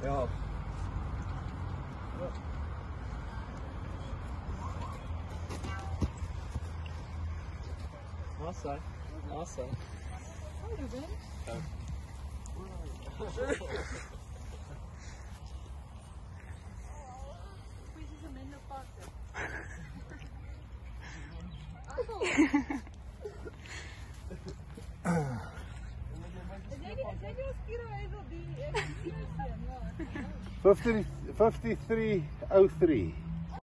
Ja. Awesome. Awesome. Hoi Ruben. Ja. Precies een minder pakken. Achtung. Zeg je eens Kiro even die 5303.